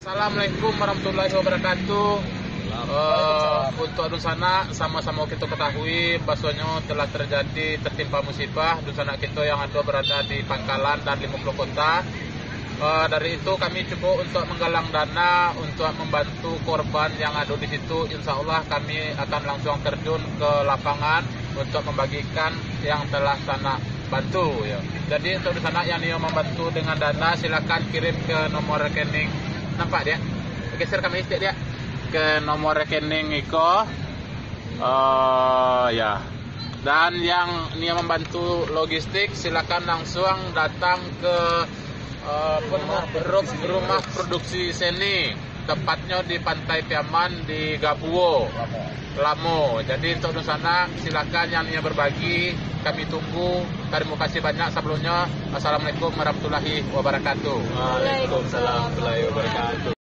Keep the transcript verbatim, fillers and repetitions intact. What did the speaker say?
Assalamualaikum warahmatullahi wabarakatuh. Uh, untuk Dusana sama-sama kita ketahui bahwasanya telah terjadi tertimpa musibah Dusana kita yang ada berada di Pangkalan dan lima puluh kota. Uh, dari itu kami cukup untuk menggalang dana untuk membantu korban yang ada di situ. Insya Allah kami akan langsung terjun ke lapangan untuk membagikan yang telah sana bantu. Ya. Jadi untuk Dusana yang ingin membantu dengan dana silakan kirim ke nomor rekening. Nampak dia? Geser kami istirahat dia ke nomor rekening Iko. Uh, ya. Dan yang ini membantu logistik silakan langsung datang ke uh, rumah, rumah produksi seni, tepatnya di Pantai Piaman di Gabuo, Lamo. Jadi untuk Dusana silakan yang ingin berbagi, kami tunggu. Terima kasih banyak sebelumnya. Assalamualaikum warahmatullahi wabarakatuh. Waalaikumsalam warahmatullahi wabarakatuh.